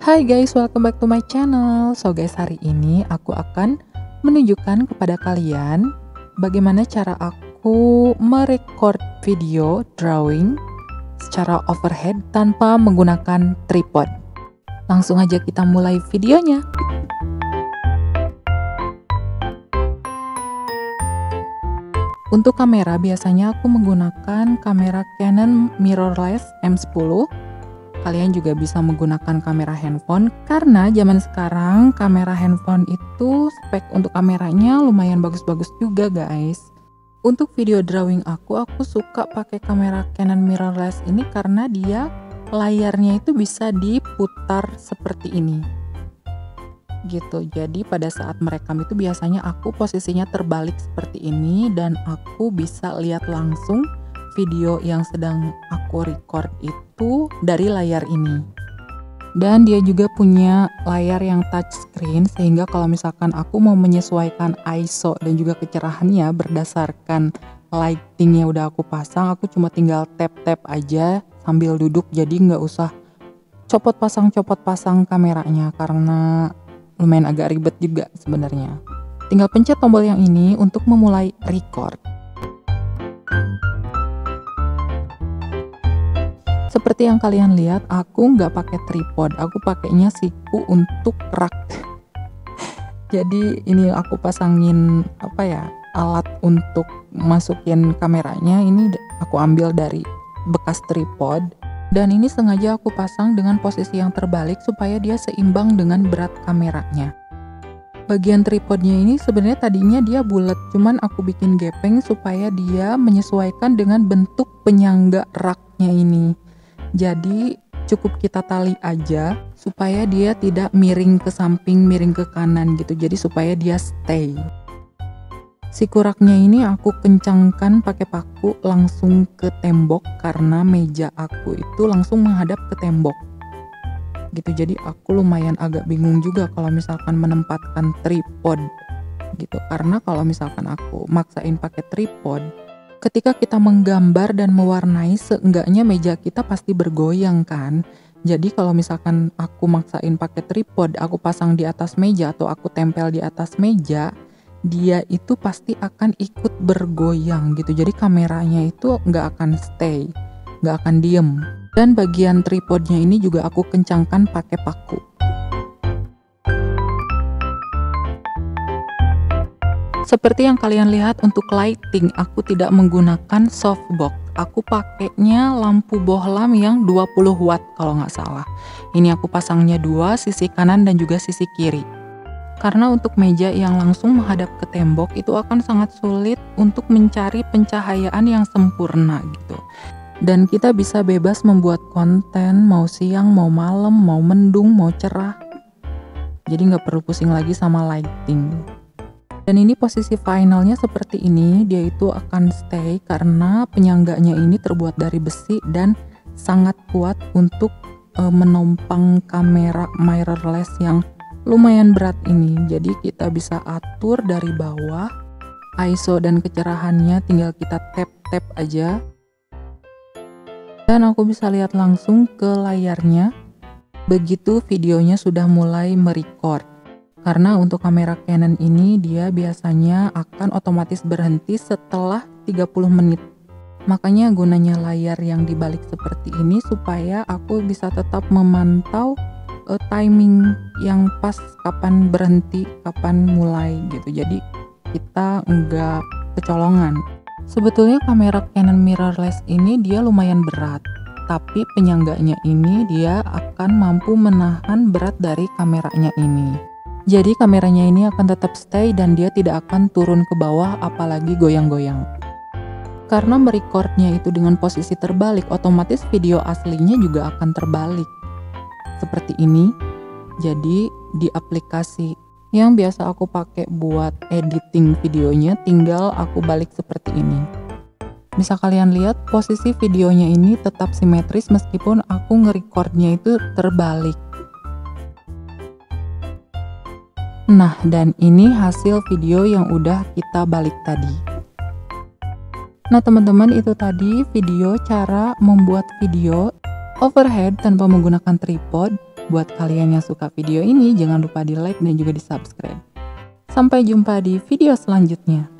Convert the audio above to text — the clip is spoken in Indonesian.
Hai guys, welcome back to my channel. So guys, hari ini aku akan menunjukkan kepada kalian bagaimana cara aku merecord video drawing secara overhead tanpa menggunakan tripod. Langsung aja kita mulai videonya. Untuk kamera biasanya aku menggunakan kamera Canon mirrorless M10. Kalian juga bisa menggunakan kamera handphone karena zaman sekarang kamera handphone itu spek untuk kameranya lumayan bagus-bagus juga guys. Untuk video drawing aku suka pakai kamera Canon mirrorless ini karena dia layarnya itu bisa diputar seperti ini. Gitu. Jadi pada saat merekam itu biasanya aku posisinya terbalik seperti ini dan aku bisa lihat langsung video yang sedang aku record itu dari layar ini. Dan dia juga punya layar yang touchscreen sehingga kalau misalkan aku mau menyesuaikan ISO dan juga kecerahannya berdasarkan lighting yang udah aku pasang, aku cuma tinggal tap-tap aja sambil duduk, jadi nggak usah copot pasang kameranya karena lumayan agak ribet juga sebenarnya. Tinggal pencet tombol yang ini untuk memulai record. Seperti yang kalian lihat, aku nggak pakai tripod, aku pakainya siku untuk rak. Jadi ini aku pasangin alat untuk masukin kameranya, ini aku ambil dari bekas tripod. Dan ini sengaja aku pasang dengan posisi yang terbalik supaya dia seimbang dengan berat kameranya. Bagian tripodnya ini sebenarnya tadinya dia bulat, cuman aku bikin gepeng supaya dia menyesuaikan dengan bentuk penyangga raknya ini. Jadi cukup kita tali aja supaya dia tidak miring ke samping, miring ke kanan gitu. Jadi supaya dia stay. Si kuraknya ini aku kencangkan pakai paku langsung ke tembok karena meja aku itu langsung menghadap ke tembok. Gitu. Jadi aku lumayan agak bingung juga kalau misalkan menempatkan tripod gitu. Karena kalau misalkan aku maksain pakai tripod, ketika kita menggambar dan mewarnai, seenggaknya meja kita pasti bergoyang kan. Jadi kalau misalkan aku maksain pakai tripod, aku pasang di atas meja atau aku tempel di atas meja, dia itu pasti akan ikut bergoyang gitu. Jadi kameranya itu nggak akan stay, nggak akan diem. Dan bagian tripodnya ini juga aku kencangkan pakai paku. Seperti yang kalian lihat untuk lighting, aku tidak menggunakan softbox. Aku pakainya lampu bohlam yang 20 watt kalau nggak salah. Ini aku pasangnya dua, sisi kanan dan juga sisi kiri. Karena untuk meja yang langsung menghadap ke tembok itu akan sangat sulit untuk mencari pencahayaan yang sempurna gitu. Dan kita bisa bebas membuat konten mau siang, mau malam, mau mendung, mau cerah. Jadi nggak perlu pusing lagi sama lighting. Dan ini posisi finalnya seperti ini, dia itu akan stay karena penyangganya ini terbuat dari besi dan sangat kuat untuk menompang kamera mirrorless yang lumayan berat ini. Jadi kita bisa atur dari bawah, ISO dan kecerahannya tinggal kita tap-tap aja. Dan aku bisa lihat langsung ke layarnya begitu videonya sudah mulai merecord. Karena untuk kamera Canon ini dia biasanya akan otomatis berhenti setelah 30 menit. Makanya gunanya layar yang dibalik seperti ini supaya aku bisa tetap memantau timing yang pas kapan berhenti, kapan mulai gitu. Jadi kita nggak kecolongan. Sebetulnya kamera Canon mirrorless ini dia lumayan berat, tapi penyangganya ini dia akan mampu menahan berat dari kameranya ini. Jadi kameranya ini akan tetap stay dan dia tidak akan turun ke bawah apalagi goyang-goyang. Karena merecordnya itu dengan posisi terbalik, otomatis video aslinya juga akan terbalik. Seperti ini. Jadi di aplikasi yang biasa aku pakai buat editing videonya, tinggal aku balik seperti ini. Bisa kalian lihat posisi videonya ini tetap simetris meskipun aku nge-recordnya itu terbalik. Nah, dan ini hasil video yang udah kita balik tadi. Nah teman-teman, itu tadi video cara membuat video overhead tanpa menggunakan tripod Buat kalian yang suka video ini, jangan lupa di like dan juga di subscribe. Sampai jumpa di video selanjutnya.